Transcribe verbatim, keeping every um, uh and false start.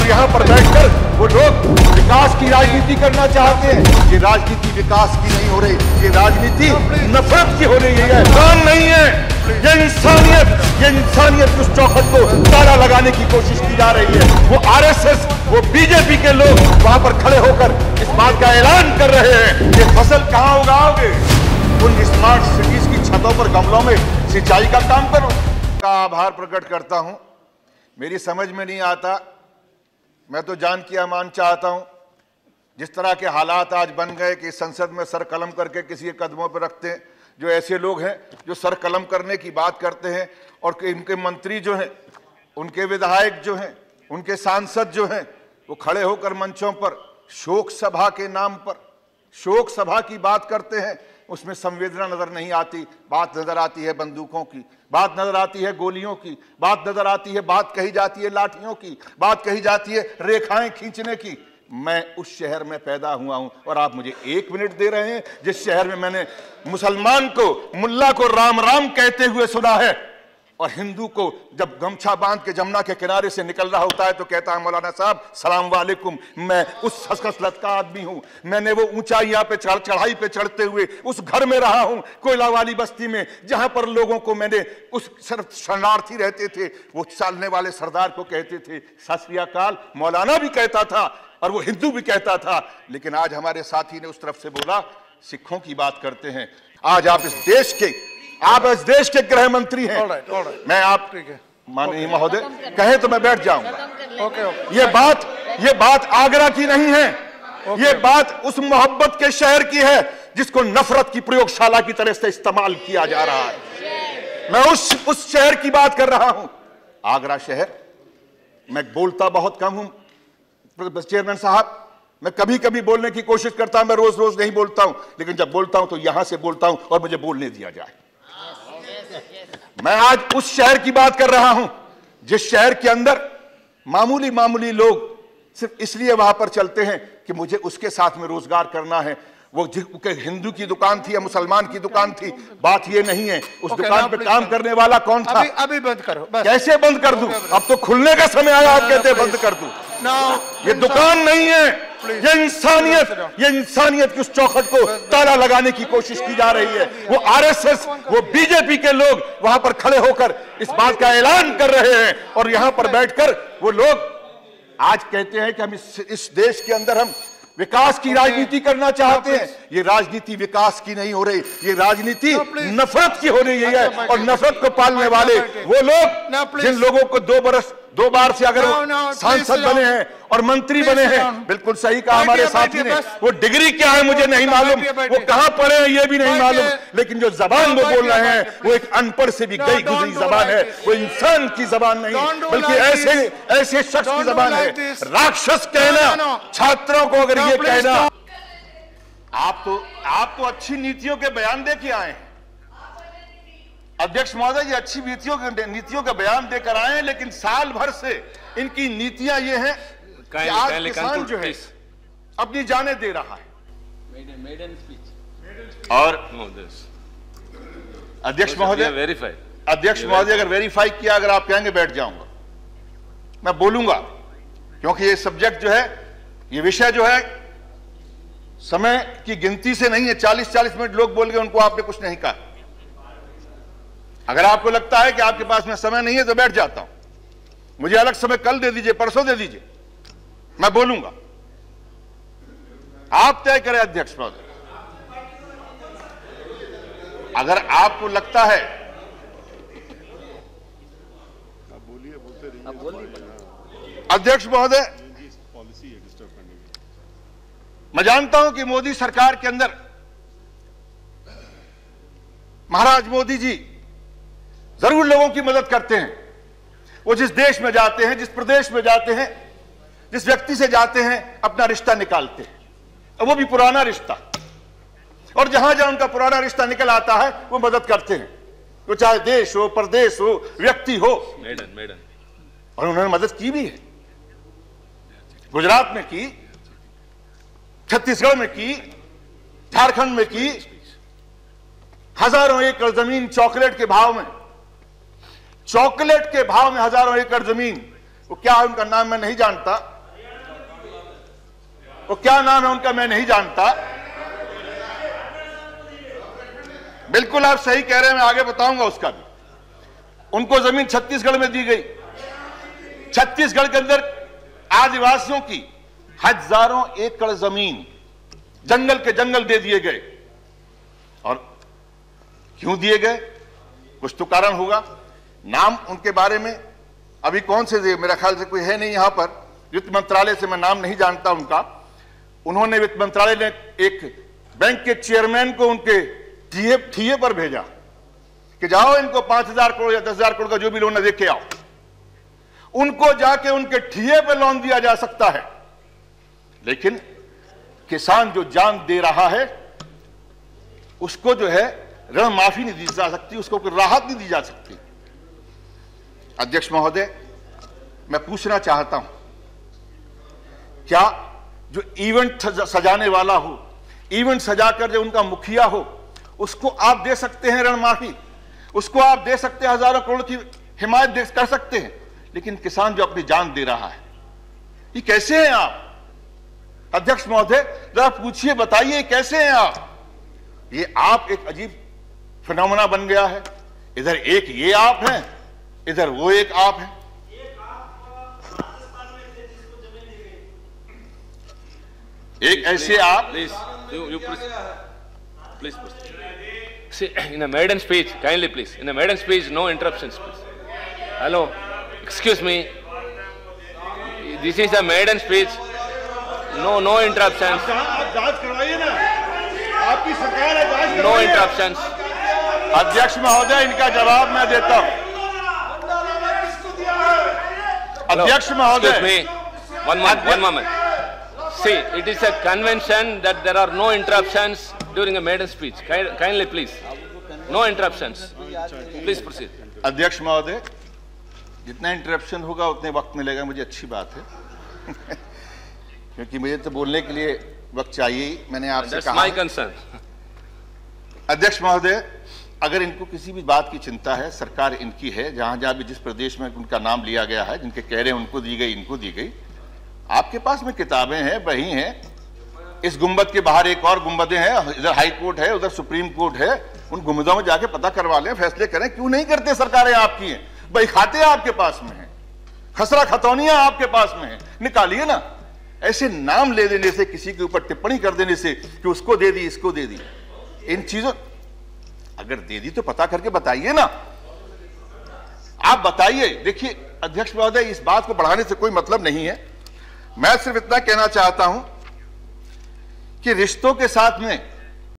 और यहाँ पर बैठकर वो लोग विकास की राजनीति करना चाहते हैं। ये राजनीति विकास की नहीं हो रही, ये राजनीति नफरत की हो रही है। काम नहीं है, ये इंसानियत, ये इंसानियत की उस चौखट को ताला लगाने की कोशिश की जा रही है। वो आरएसएस, वो बीजेपी के लोग वहां पर खड़े होकर इस बात का ऐलान कर रहे हैं कि फसल कहां उगाओगे, उन स्मार्ट सिटीज की छतों पर गमलों में सिंचाई का काम करो। का आभार प्रकट करता हूं। मेरी समझ में नहीं आता, मैं तो जान किया मान चाहता हूं। जिस तरह के हालात आज बन गए कि संसद में सर कलम करके किसी के कदमों पर रखते हैं, जो ऐसे लोग हैं जो सर कलम करने की बात करते हैं, और इनके मंत्री जो हैं, उनके विधायक जो हैं, उनके सांसद जो हैं, वो खड़े होकर मंचों पर शोक सभा के नाम पर शोक सभा की बात करते हैं। उसमें संवेदना नजर नहीं आती, बात नजर आती है बंदूकों की, बात नजर आती है गोलियों की, बात नजर आती है, बात कही जाती है लाठियों की, बात कही जाती है रेखाएं खींचने की। मैं उस शहर में पैदा हुआ हूं और आप मुझे एक मिनट दे रहे हैं जिस शहर में मैंने मुसलमान को, मुल्ला को राम राम कहते हुए सुना है, और हिंदू को जब गमछा बांध के जमुना के किनारे से निकल रहा होता है तो कहता है मौलाना साहब सलाम वालेकुम। मैं उस खसखसलत का आदमी हूं। मैंने वो ऊंचाइयां पे चढ़ चढ़ाई पे चढ़ते हुए उस घर में रहा हूं, कोयला वाली बस्ती में, जहां पर लोगों को मैंने, उस शरणार्थी रहते थे, वो चलने वाले सरदार को कहते थे सत श्री अकाल। मौलाना भी कहता था और वो हिंदू भी कहता था। लेकिन आज हमारे साथी ने उस तरफ से बोला, सिखों की बात करते हैं। आज आप इस देश के आप इस देश के गृह मंत्री हैं। all right, all right. मैं आप माननीय महोदय कहे तो मैं बैठ जाऊंगा। okay, okay. ये बात ये बात आगरा की नहीं है। okay. ये बात उस मोहब्बत के शहर की है जिसको नफरत की प्रयोगशाला की तरह से इस्तेमाल किया जा रहा है। मैं उस उस शहर की बात कर रहा हूं, आगरा शहर। मैं बोलता बहुत कम हूं चेयरमैन साहब, मैं कभी कभी बोलने की कोशिश करता हूं, मैं रोज रोज नहीं बोलता हूं, लेकिन जब बोलता हूं तो यहां से बोलता हूं और मुझे बोलने दिया जाए। मैं आज उस शहर की बात कर रहा हूं जिस शहर के अंदर मामूली मामूली लोग सिर्फ इसलिए वहां पर चलते हैं कि मुझे उसके साथ में रोजगार करना है। वो हिंदू की दुकान थी या मुसलमान की दुकान थी, बात ये नहीं है। उस okay, दुकान पे काम करने वाला कौन था? अभी, अभी बंद करो। बस। कैसे बंद कर दूं? अब तो खुलने का समय आया, आप कहते हैं बंद कर दूं। ये दुकान नहीं है, ये इंसानियत, ये इंसानियत की उस चौखट को ताला लगाने की कोशिश की जा रही है। वो आरएसएस, वो बीजेपी के लोग वहां पर खड़े होकर इस बात का ऐलान कर रहे हैं, और यहां पर बैठकर वो लोग आज कहते हैं कि हम इस, इस देश के अंदर हम विकास की राजनीति करना चाहते हैं। ये राजनीति विकास की नहीं हो रही, ये राजनीति नफरत की हो रही है। और नफरत को पालने वाले वो लोग जिन लोगों को दो बरस दो बार से अगर सांसद बने हैं और मंत्री बने हैं, बिल्कुल सही कहा हमारे साथी ने, वो डिग्री क्या है मुझे नहीं मालूम, वो कहां पढ़े हैं ये भी नहीं मालूम, लेकिन जो जबान वो बोल रहे हैं वो एक अनपढ़ से भी गई गुजरी जबान है। वो इंसान की जबान नहीं बल्कि ऐसे ऐसे शख्स की जबान है। राक्षस कहना छात्रों को, अगर ये कहना, आप तो आप तो अच्छी नीतियों के बयान दे के आए हैं अध्यक्ष महोदय, ये अच्छी नीतियों के नीतियों का बयान देकर आए हैं, लेकिन साल भर से इनकी नीतियां ये हैं कि आज किसान जो है अपनी जाने दे रहा है। और अध्यक्ष महोदय वेरीफाई अध्यक्ष महोदय अगर वेरीफाई किया, अगर आप कहेंगे बैठ जाऊंगा, मैं बोलूंगा, क्योंकि ये सब्जेक्ट जो है, ये विषय जो है समय की गिनती से नहीं है। चालीस चालीस मिनट लोग बोल गए, उनको आपने कुछ नहीं कहा। अगर आपको लगता है कि आपके पास में समय नहीं है तो बैठ जाता हूं, मुझे अलग समय कल दे दीजिए, परसों दे दीजिए, मैं बोलूंगा। आप तय करें अध्यक्ष महोदय। अगर आपको लगता है, बोलिए, बोलते अध्यक्ष महोदय, मैं जानता हूं कि मोदी सरकार के अंदर महाराज मोदी जी जरूर लोगों की मदद करते हैं। वो जिस देश में जाते हैं, जिस प्रदेश में जाते हैं, जिस व्यक्ति से जाते हैं, अपना रिश्ता निकालते हैं, और वो भी पुराना रिश्ता, और जहां जहां उनका पुराना रिश्ता निकल आता है वो मदद करते हैं। वो चाहे देश हो, प्रदेश हो, व्यक्ति हो। मेडन मेडन और उन्होंने मदद की भी है। गुजरात में की, छत्तीसगढ़ में की, झारखंड में की। हजारों एकड़ जमीन चॉकलेट के भाव में, चॉकलेट के भाव में हजारों एकड़ जमीन, वो क्या है उनका नाम मैं नहीं जानता, वो क्या नाम है उनका मैं नहीं जानता। बिल्कुल आप सही कह रहे हैं, मैं आगे बताऊंगा उसका भी। उनको जमीन छत्तीसगढ़ में दी गई। छत्तीसगढ़ के अंदर आदिवासियों की हजारों एकड़ जमीन जंगल के जंगल दे दिए गए। और क्यों दिए गए? कुछ तो कारण होगा। नाम उनके बारे में अभी कौन से दे, मेरा ख्याल से कोई है नहीं यहां पर, वित्त मंत्रालय से मैं नाम नहीं जानता उनका। उन्होंने वित्त मंत्रालय ने एक बैंक के चेयरमैन को उनके ठिए ठिए पर भेजा कि जाओ इनको पांच हजार करोड़ या दस हजार करोड़ का जो भी लोन है देख के आओ। उनको जाके उनके ठिए पे लोन दिया जा सकता है, लेकिन किसान जो जान दे रहा है उसको जो है ऋण माफी नहीं दी जा सकती, उसको कोई राहत नहीं दी जा सकती। अध्यक्ष महोदय, मैं पूछना चाहता हूं, क्या जो इवेंट सजाने वाला हो, इवेंट सजाकर जो उनका मुखिया हो, उसको आप दे सकते हैं ऋण माफी, उसको आप दे सकते हैं हजारों करोड़ की हिमायत कर सकते हैं, लेकिन किसान जो अपनी जान दे रहा है, ये कैसे हैं आप? अध्यक्ष महोदय जरा पूछिए, बताइए कैसे हैं आप? ये आप एक अजीब फिनोमेना बन गया है। इधर एक ये आप हैं, इधर वो एक आप हैं। एक ऐसे आप please you, you please, please, please. See, in a maiden speech, kindly please, in a maiden speech, no interruptions, please. Hello, excuse me. This is a maiden speech. No, no interruptions. आप जांच करवाइए ना, आपकी सरकार है, जांच No interruptions. अध्यक्ष महोदय, इनका जवाब मैं देता हूं। अध्यक्ष महोदय, excuse me. One moment, one moment. See, it is a convention that there are no interruptions during a maiden speech. Kindly, please. No interruptions. Please proceed. अध्यक्ष महोदय, जितना इंटरप्शन होगा उतने वक्त मिलेगा, मुझे अच्छी बात है क्योंकि मुझे तो बोलने के लिए वक्त चाहिए ही। मैंने आपसे That's कहा my concern. अध्यक्ष महोदय, अगर इनको किसी भी बात की चिंता है, सरकार इनकी है, जहां जहां भी जिस प्रदेश में उनका नाम लिया गया है, जिनके कह रहे हैं उनको दी गई, इनको दी गई। आपके पास में किताबें हैं, बही हैं। इस गुंबद के बाहर एक और गुंबदें हैं, इधर हाई कोर्ट है, उधर सुप्रीम कोर्ट है। उन गुंबदों में जाके पता करवा लें, फैसले करें। क्यों नहीं करते? सरकारें आपकी हैं, बही खाते आपके पास में हैं, खसरा खतौनियां आपके पास में हैं, निकालिए ना। ऐसे नाम ले देने से, किसी के ऊपर टिप्पणी कर देने से कि उसको दे दी, इसको दे दी, इन चीजों, अगर दे दी तो पता करके बताइए ना। आप बताइए। देखिए अध्यक्ष महोदय, इस बात को बढ़ाने से कोई मतलब नहीं है। मैं सिर्फ इतना कहना चाहता हूं कि रिश्तों के साथ में